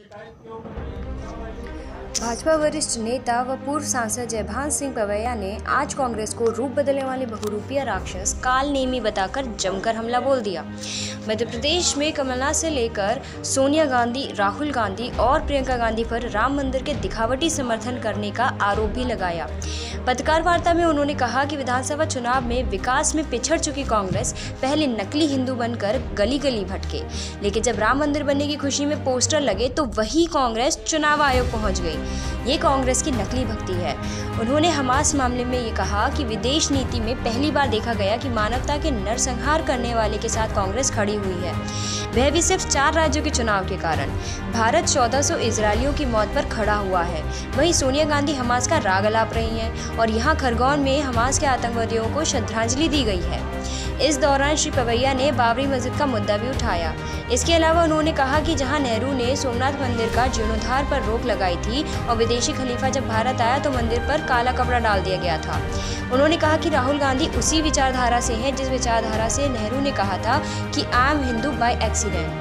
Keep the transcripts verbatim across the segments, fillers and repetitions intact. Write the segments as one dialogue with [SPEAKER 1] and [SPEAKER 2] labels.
[SPEAKER 1] भाजपा वरिष्ठ नेता व पूर्व सांसद जयभान सिंह पवैया ने आज कांग्रेस को रूप बदलने वाले बहुरूपिया राक्षस काल नेमी बताकर जमकर हमला बोल दिया। मध्य प्रदेश में कमलनाथ से लेकर सोनिया गांधी, राहुल गांधी और प्रियंका गांधी पर राम मंदिर के दिखावटी समर्थन करने का आरोप भी लगाया। पत्रकार वार्ता में उन्होंने कहा कि विधानसभा चुनाव में विकास में पिछड़ चुकी कांग्रेस पहले नकली हिंदू बनकर गली गली भटके, लेकिन जब राम मंदिर बनने की खुशी में पोस्टर लगे तो वही कांग्रेस चुनाव आयोग पहुंच गई। ये कांग्रेस की नकली भक्ति है। उन्होंने हमास मामले में ये कहा कि विदेश नीति में पहली बार देखा गया कि मानवता के नरसंहार करने वाले के साथ कांग्रेस खड़ी हुई है, वह भी सिर्फ चार राज्यों के चुनाव के कारण। भारत चौदह सौ इजरायलियों की मौत पर खड़ा हुआ है, वहीं सोनिया गांधी हमास का राग अलाप रही हैं और यहाँ खरगोन में हमास के आतंकवादियों को श्रद्धांजलि दी गई है। इस दौरान श्री पवैया ने बाबरी मस्जिद का मुद्दा भी उठाया। इसके अलावा उन्होंने कहा कि जहां नेहरू ने सोमनाथ मंदिर का जीर्णोद्धार पर रोक लगाई थी और विदेशी खलीफा जब भारत आया तो मंदिर पर काला कपड़ा डाल दिया गया था। उन्होंने कहा कि राहुल गांधी उसी विचारधारा से हैं जिस विचारधारा से नेहरू ने कहा था कि I am Hindu by accident.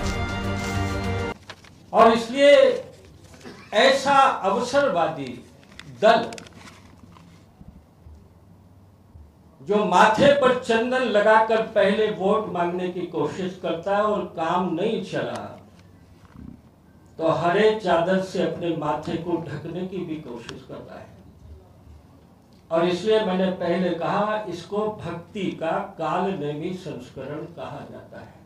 [SPEAKER 2] और इसलिए ऐसा अवसरवादी दल जो माथे पर चंदन लगाकर पहले वोट मांगने की कोशिश करता है और काम नहीं चला तो हरे चादर से अपने माथे को ढकने की भी कोशिश करता है। और इसलिए मैंने पहले कहा, इसको भक्ति का कालनेमी संस्करण कहा जाता है।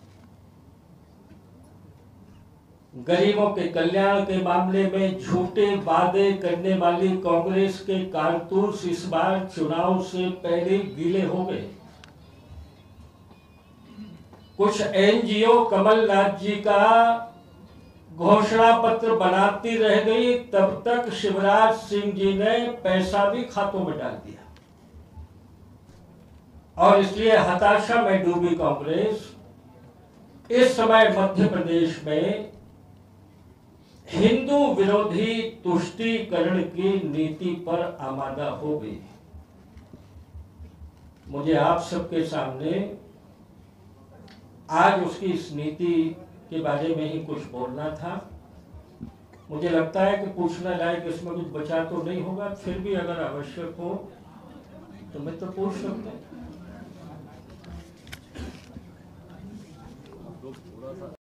[SPEAKER 2] गरीबों के कल्याण के मामले में झूठे वादे करने वाली कांग्रेस के कारतूस इस बार चुनाव से पहले गीले हो गए। कुछ एनजीओ कमलनाथ जी का घोषणा पत्र बनाती रह गई, तब तक शिवराज सिंह जी ने पैसा भी खातों में डाल दिया। और इसलिए हताशा में डूबी कांग्रेस इस समय मध्य प्रदेश में हिंदू विरोधी तुष्टीकरण की नीति पर आमादा हो गई। मुझे आप सबके सामने आज उसकी इस नीति के बारे में ही कुछ बोलना था। मुझे लगता है कि पूछना लायक इसमें कुछ बचा तो नहीं होगा, फिर भी अगर आवश्यक हो तो मैं तो पूछ सकता हूं।